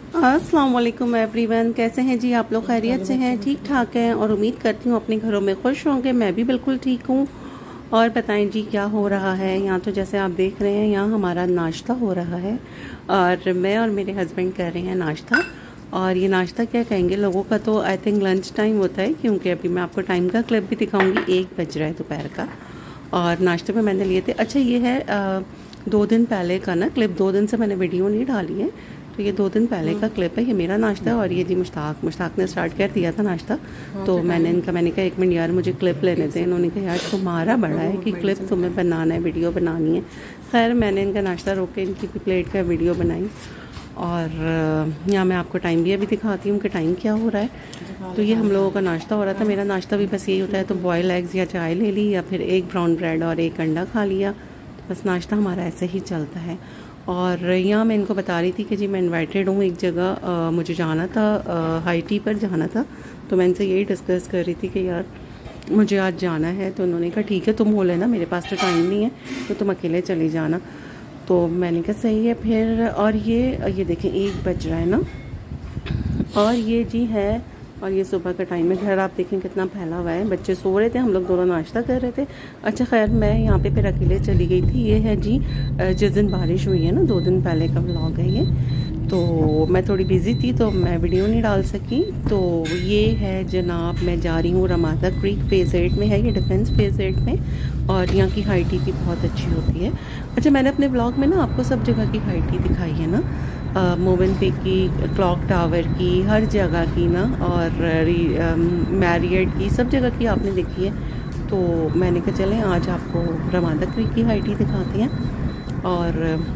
अस्सलाम वालेकुम एवरीवन, कैसे हैं जी आप लोग? खैरियत से हैं, ठीक ठाक हैं और उम्मीद करती हूँ अपने घरों में खुश होंगे। मैं भी बिल्कुल ठीक हूँ। और बताएं जी क्या हो रहा है यहाँ? तो जैसे आप देख रहे हैं यहाँ हमारा नाश्ता हो रहा है और मैं और मेरे हस्बैंड कर रहे हैं नाश्ता। और ये नाश्ता क्या कहेंगे, लोगों का तो आई थिंक लंच टाइम होता है, क्योंकि अभी मैं आपको टाइम का क्लिप भी दिखाऊंगी। 1 बज रहा है दोपहर का और नाश्ते में मैंने लिए थे। अच्छा ये है 2 दिन पहले का ना क्लिप, 2 दिन से मैंने वीडियो नहीं डाली है, तो ये 2 दिन पहले का क्लिप है। ये मेरा नाश्ता है और ये जी मुश्ताक ने स्टार्ट कर दिया था नाश्ता। तो मैंने कहा 1 मिनट यार मुझे क्लिप लेने थे। इन्होंने कहा यार तुम्हारा बड़ा है कि क्लिप तुम्हें बनाना है, वीडियो बनानी है। खैर मैंने इनका नाश्ता रोक के इनकी प्लेट का वीडियो बनाई। और यहाँ मैं आपको टाइम भी अभी दिखाती हूँ कि टाइम क्या हो रहा है। तो ये हम लोगों का नाश्ता हो रहा था। मेरा नाश्ता भी बस यही होता है, तो बॉयल एग्स या चाय ले ली या फिर 1 ब्राउन ब्रेड और 1 अंडा खा लिया। बस नाश्ता हमारा ऐसे ही चलता है। और यहाँ मैं इनको बता रही थी कि जी मैं इनवाइटेड हूँ एक जगह, मुझे जाना था, हाई टी पर जाना था। तो मैं इनसे यही डिस्कस कर रही थी कि यार मुझे आज जाना है। तो उन्होंने कहा ठीक है तुम हो लेना, मेरे पास तो टाइम नहीं है, तो तुम अकेले चली जाना। तो मैंने कहा सही है फिर। और ये देखें 1 बज रहा है ना, और ये जी है, और ये सुबह का टाइम है। घर आप देखें कितना फैला हुआ है। बच्चे सो रहे थे, हम लोग दोनों नाश्ता कर रहे थे। अच्छा खैर मैं यहाँ पे फिर अकेले चली गई थी। ये है जी जिस दिन बारिश हुई है ना, 2 दिन पहले का व्लॉग है ये। तो मैं थोड़ी बिज़ी थी तो मैं वीडियो नहीं डाल सकी। तो ये है जनाब, मैं जा रही हूँ रमादा क्रीक, फेज़ 8 में है ये, डिफेंस फेज़ 8 में। और यहाँ की हाई टी भी बहुत अच्छी होती है। अच्छा मैंने अपने ब्लॉग में ना आपको सब जगह की हाई टी दिखाई है ना, मोबिन पे की, क्लॉक टावर की, हर जगह की ना, और मैरियट की, सब जगह की आपने देखी है। तो मैंने कहा चलें आज आपको रमादा क्रीक की हाई टी दिखाते हैं। और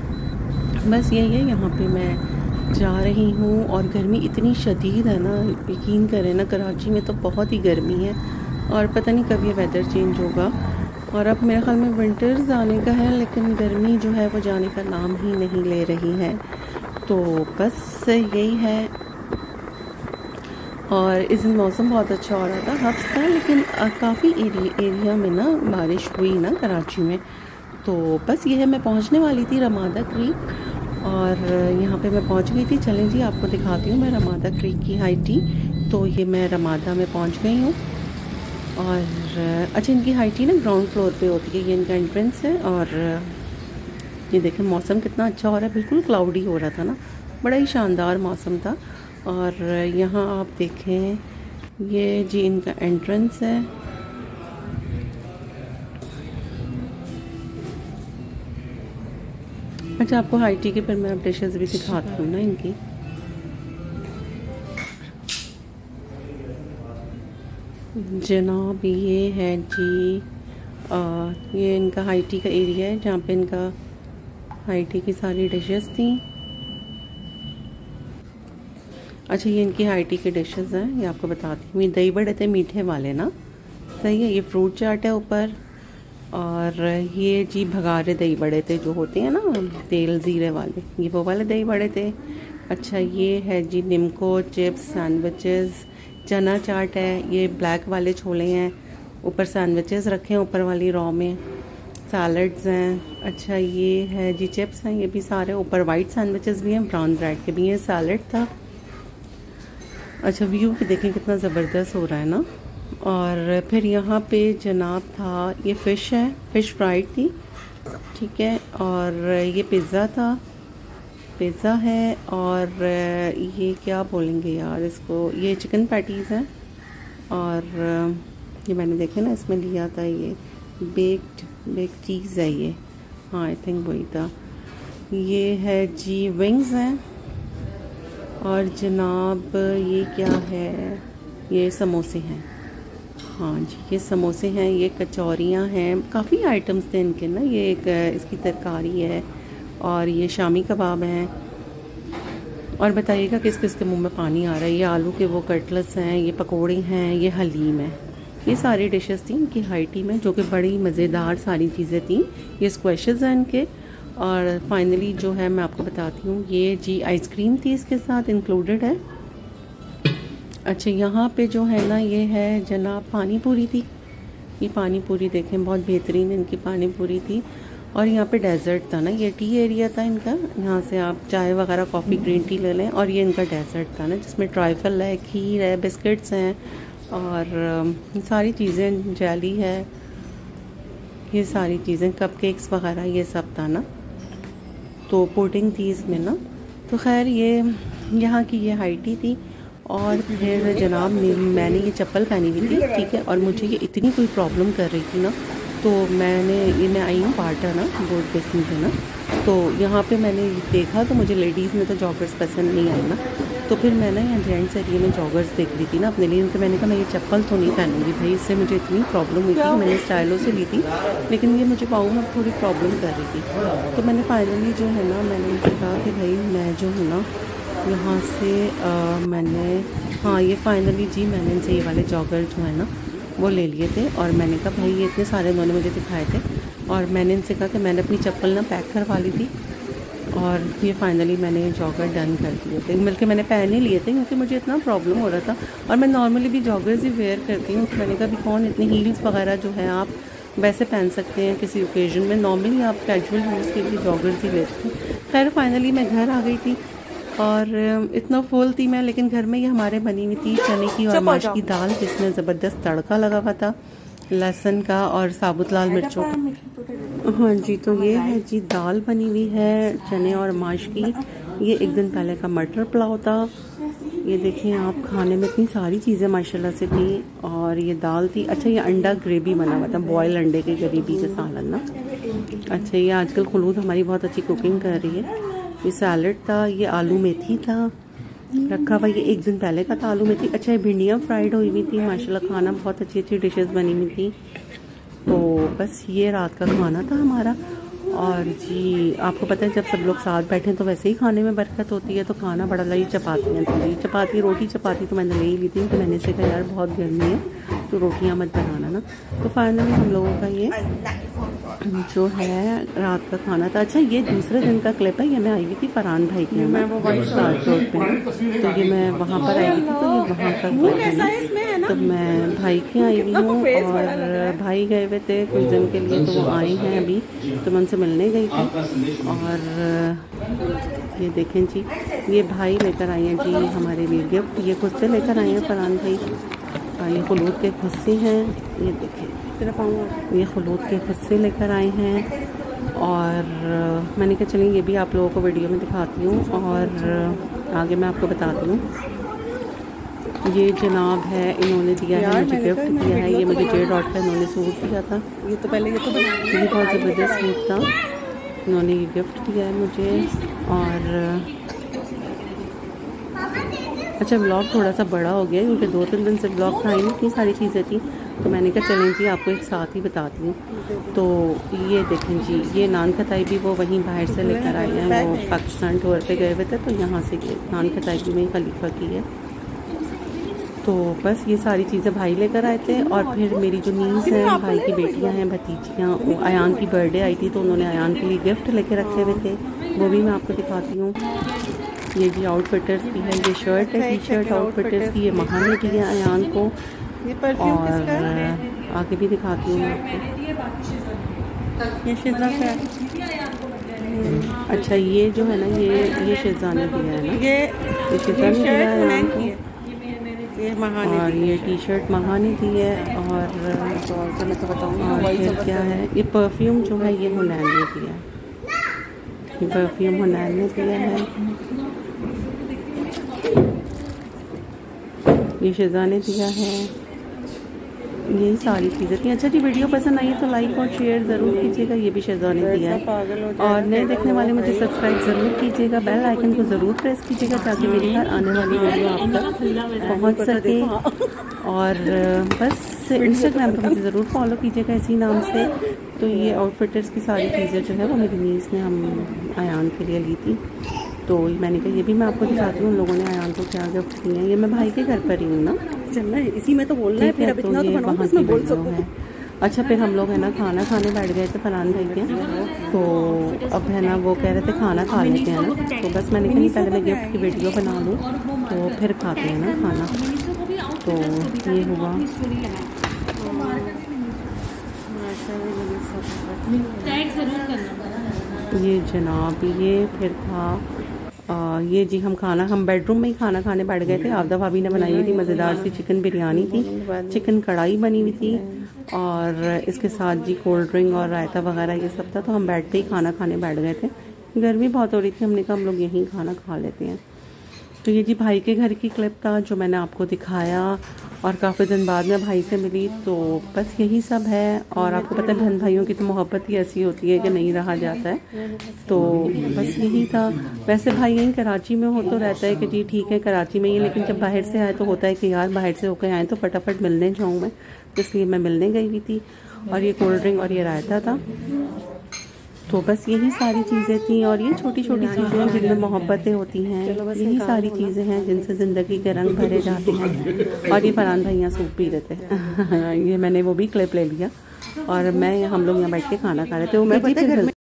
बस यही है, यहाँ पे मैं जा रही हूँ। और गर्मी इतनी शदीद है ना, यकीन करें ना, कराची में तो बहुत ही गर्मी है। और पता नहीं कब ये वेदर चेंज होगा। और अब मेरे ख्याल में विंटर्स आने का है, लेकिन गर्मी जो है वो जाने का नाम ही नहीं ले रही है। तो बस यही है। और इस दिन मौसम बहुत अच्छा हो रहा था, हफ्स था, लेकिन काफ़ी एरिया में ना बारिश हुई ना कराची में। तो बस ये है, मैं पहुंचने वाली थी रमादा क्रीक और यहाँ पे मैं पहुंच गई थी। चलें जी आपको दिखाती हूँ मैं रमादा क्रीक की हाई टी। तो ये मैं रमादा में पहुँच गई हूँ। और अच्छा इनकी हाई टी ना ग्राउंड फ्लोर पे होती है, ये इनका एंट्रेंस है। और ये देखें मौसम कितना अच्छा हो रहा है, बिल्कुल क्लाउडी हो रहा था ना, बड़ा ही शानदार मौसम था। और यहाँ आप देखें ये जी इनका एंट्रेंस है। अच्छा आपको हाई टी के फिर मैं अब डिशेज़ भी दिखाती हूँ ना इनकी। जनाब ये है जी ये इनका हाई टी का एरिया है, जहाँ पे इनका हाई टी की सारी डिशेस थी। अच्छा ये इनकी हाई टी की डिशेस हैं, ये आपको बताती हूँ। ये दही बड़े थे मीठे वाले ना, सही है। ये फ्रूट चाट है ऊपर। और ये जी भगारे दही बड़े थे जो होते हैं ना तेल ज़ीरे वाले, ये वो वाले दही बड़े थे। अच्छा ये है जी निमको चिप्स, सैंडविचेस, चना चाट है, ये ब्लैक वाले छोले हैं, ऊपर सैंडविचेस रखे हैं ऊपर वाली रॉ में, सैलड्स हैं। अच्छा ये है जी चिप्स हैं, ये भी सारे ऊपर, वाइट सैंडविचेस भी हैं, ब्राउन ब्रेड के भी हैं, सैलड था। अच्छा व्यू भी देखें कितना ज़बरदस्त हो रहा है ना। और फिर यहाँ पे जनाब था, ये फ़िश है, फ़िश फ्राइड थी, ठीक है। और ये पिज़्ज़ा था, पिज़्ज़ा है। और ये क्या बोलेंगे यार इसको, ये चिकन पैटीज़ हैं। और ये मैंने देखे ना इसमें लिया था, ये बेक्ड चीज़ है ये, हाँ आई थिंक वही था। ये है जी विंग्स हैं। और जनाब ये क्या है, ये समोसे हैं, हाँ जी ये समोसे हैं, ये कचौरियाँ हैं, काफ़ी आइटम्स थे इनके ना। ये एक इसकी तरकारी है और ये शामी कबाब हैं। और बताइएगा किस किस के मुंह में पानी आ रहा है। ये आलू के वो कटलेट्स हैं, ये पकोड़े हैं, ये हलीम है। ये सारी डिशेस थी इनकी हाई टी में, जो कि बड़ी मज़ेदार सारी चीज़ें थी। ये स्क्वैशेस हैं इनके। और फाइनली जो है मैं आपको बताती हूँ, ये जी आइसक्रीम थी इसके साथ इंक्लूडेड है। अच्छा यहाँ पे जो है ना ये है जनाब पानी पूरी थी। ये पानी पूरी देखें बहुत बेहतरीन इनकी पानी पूरी थी। और यहाँ पे डेजर्ट था ना, ये टी एरिया था इनका, यहाँ से आप चाय वगैरह कॉफ़ी ग्रीन टी ले लें। और ये इनका डेजर्ट था ना, जिसमें ट्राइफल है, खीर है, बिस्किट्स हैं और सारी चीज़ें, जेली है, ये सारी चीज़ें, कपकेक्स वगैरह ये सब था ना। तो पुडिंग थी इसमें ना। तो खैर ये यहाँ की ये हाई टी थी। और फिर जनाब मैंने ये चप्पल पहनी हुई थी, ठीक है, और मुझे ये इतनी कोई प्रॉब्लम कर रही थी ना, तो मैं आई हूँ पार्टा ना, बोर्ड बेसिंग पे ना। तो यहाँ पे मैंने देखा तो मुझे लेडीज़ में तो जॉगर्स पसंद नहीं आई ना। तो फिर मैं ना यहाँ जेंट्स एरिया में जॉगर्स देख रही थी ना अपने लिए। तो मैंने कहा मैं ये चप्पल तो नहीं पहनूंगी भाई, इससे मुझे इतनी प्रॉब्लम हुई थी। मैंने स्टाइलो से ली थी, लेकिन ये मुझे पाँव में थोड़ी प्रॉब्लम कर रही थी। तो मैंने फाइनली जो है ना, मैंने उनसे कहा कि भाई मैं जो हूँ ना यहाँ से ये फाइनली जी मैंने इनसे ये वाले जॉगर जो है ना वो ले लिए थे। और मैंने कहा भाई ये इतने सारे उन्होंने मुझे दिखाए थे, और मैंने इनसे कहा कि मैंने अपनी चप्पल ना पैक करवा ली थी। और ये फाइनली मैंने जॉगर डन कर दिए थे, बल्कि मैंने पहन ही लिए थे क्योंकि मुझे इतना प्रॉब्लम हो रहा था। और मैं नॉर्मली भी जॉगर्स ही वेयर करती हूँ। तो मैंने कहा भी कौन इतने हील्स वगैरह जो है आप वैसे पहन सकते हैं किसी ओकेजन में, नॉर्मली आप कैजुअल यूज़ के लिए जॉगर्स ही लेते हैं। खैर फाइनली मैं घर आ गई थी और इतना फुल थी मैं, लेकिन घर में ये हमारे बनी हुई थी चने की और माश की दाल, जिसमें ज़बरदस्त तड़का लगा हुआ था लहसुन का और साबुत लाल मिर्चों का। हाँ जी, तो ये है जी दाल बनी हुई है चने और माश की। ये एक दिन पहले का मटर पुलाव था। ये देखें आप, खाने में इतनी सारी चीज़ें माशाल्लाह से थी। और ये दाल थी। अच्छा ये अंडा ग्रेवी बना हुआ था, बॉयल अंडे की ग्रेवी का सालन ना। अच्छा ये आजकल खुलूद हमारी बहुत अच्छी कुकिंग कर रही है। ये सैलड था, ये आलू मेथी था रखा हुआ, ये एक दिन पहले का था आलू मेथी। अच्छा ये भिंडियाँ फ्राइड हुई हुई थी माशाल्लाह, खाना बहुत अच्छी अच्छी डिशेस बनी हुई थी। तो बस ये रात का खाना था हमारा। और जी आपको पता है जब सब लोग साथ बैठे तो वैसे ही खाने में बरकत होती है। तो खाना बड़ा लाई, चपातियाँ थी, चपाती रोटी चपाती तो मैंने ले ही ली थी। तो मैंने से कहा यार बहुत गर्मी है तो रोटियाँ मत बनाना ना। तो फाइनली हम लोगों का ये जो है रात का खाना था। अच्छा ये दूसरे दिन का क्लिप है, ये मैं आई हुई थी फरहान भाई के यहाँ रोड पे। तो ये मैं वहाँ पर आई हुई थी, तो ये वहाँ का क्लिप है ना। तो मैं भाई के आई हुई हूँ और भाई गए हुए थे कुछ दिन के लिए, तो वो आए हैं अभी, तो मैं उनसे मिलने गई थी। और ये देखें जी, ये भाई लेकर आए हैं जी हमारे लिए गिफ्ट। ये खुद से लेकर आए हैं फरहान भाई, ये खुलूद के खुद से हैं। ये देखें ये खुलूद के खुद से लेकर आए हैं। और मैंने कहा चलिए ये भी आप लोगों को वीडियो में दिखाती हूँ और आगे मैं आपको बताती हूँ। ये जनाब है, इन्होंने दिया है मुझे गिफ्ट दिया है। ये मुझे जे डॉट का इन्होंने सूट दिया था। ये तो बहुत ज़बरदस्त सूट था, इन्होंने ये गिफ्ट दिया है मुझे। और अच्छा ब्लॉग थोड़ा सा बड़ा हो गया क्योंकि 2-3 दिन से ब्लॉग था ही नहीं, इतनी सारी चीज़ें थी। तो मैंने कहा चलें जी आपको एक साथ ही बताती हूँ। तो ये देखें जी, ये नान खताई भी वो वहीं बाहर से लेकर आए हैं, वो पाकिस्तान टूर पे गए हुए थे, तो यहाँ से नान खताई भी वहीं खलीफा की है। तो बस ये सारी चीज़ें भाई लेकर आए थे। और फिर मेरी जो नीस हैं, भाई की बेटियाँ हैं, भतीजियाँ, वो अयान की बर्थडे आई थी तो उन्होंने अयान के लिए गिफ्ट लेके रखे हुए थे, वो भी मैं आपको दिखाती हूँ। ये जी आउटफिटर्स की है, ये शर्ट है, टी शर्ट आउटफिटर्स की, ये महा ने दी है अयान को। और आगे भी दिखाती हूँ आपको। ये शिजा का, अच्छा ये जो है ना ये शिजा ने दिया है ना, ये शिजा ने दिया है अयान को। और ये टी शर्ट महा ने दी है। और मैं तो बताऊँगी और फिर क्या है, ये परफ्यूम जो है ये हुनैन ने दिया है, ये परफ्यूम हुनैन ने दिया है, ये शिजा ने दिया है। यही सारी चीज़ें थी। अच्छा जी वीडियो पसंद आई तो लाइक और शेयर ज़रूर कीजिएगा, ये भी शिजा ने दिया है। और नए देखने वाले मुझे सब्सक्राइब ज़रूर कीजिएगा, बेल आइकन को ज़रूर प्रेस कीजिएगा ताकि मेरी हर आने वाली वीडियो आप तक पहुँच सके। और बस इंस्टाग्राम पर मुझे ज़रूर फॉलो कीजिएगा इसी नाम से। तो ये आउटफिटर्स की सारी चीज़ें जो है वो मेरी नीस ने हम अयान के लिए ली थी। तो मैंने कहा ये भी मैं आपको दिखाती हूँ उन लोगों ने अयान को क्या गिफ्ट किए हैं। ये मैं भाई के घर पर ही हूँ ना, चलना है इसी में तो बोलना है, फिर अब इतना तो बनाऊं इसमें बोल सकूं। अच्छा फिर हम लोग है ना खाना खाने बैठ गए थे फरहान भाई के, तो अब है ना वो कह रहे थे खाना खा लेते हैं ना। तो बस मैंने कहा पहले मैं गिफ्ट की वीडियो बना लूँ तो फिर खाते हैं ना खाना। तो ये हुआ ये जनाब ये फिर था ये जी हम बेडरूम में ही खाना खाने बैठ गए थे। आबदा भाभी ने बनाई हुई थी मज़ेदार सी चिकन बिरयानी थी, चिकन कढ़ाई बनी हुई थी और इसके साथ जी कोल्ड ड्रिंक और रायता वगैरह ये सब था। तो हम बैठते ही खाना खाने बैठ गए थे। गर्मी बहुत हो रही थी, हमने कहा हम लोग यहीं खाना खा लेते हैं। तो ये जी भाई के घर की क्लिप था जो मैंने आपको दिखाया और काफ़ी दिन बाद में भाई से मिली। तो बस यही सब है। और आपको पता है बहन भाइयों की तो मोहब्बत ही ऐसी होती है कि नहीं रहा जाता है। तो बस यही था। वैसे भाई यहीं कराची में हो तो रहता है कि जी ठीक है कराची में ही, लेकिन जब बाहर से आए तो होता है कि यार बाहर से होकर आए तो फटाफट मिलने जाऊँ मैं, तो इसलिए मैं मिलने गई हुई थी। और ये कोल्ड ड्रिंक और ये रायता था। तो बस यही सारी चीज़ें थी और ये छोटी छोटी चीज़ें हैं जिनमें मोहब्बतें होती हैं। यही सारी चीज़ें हैं जिनसे ज़िंदगी के रंग भरे जाते हैं। और ये फरहान भाई यहाँ सूप पी रहे थे ये मैंने वो भी क्लिप ले लिया और हम लोग यहाँ बैठ के खाना खा रहे थे। वो मैं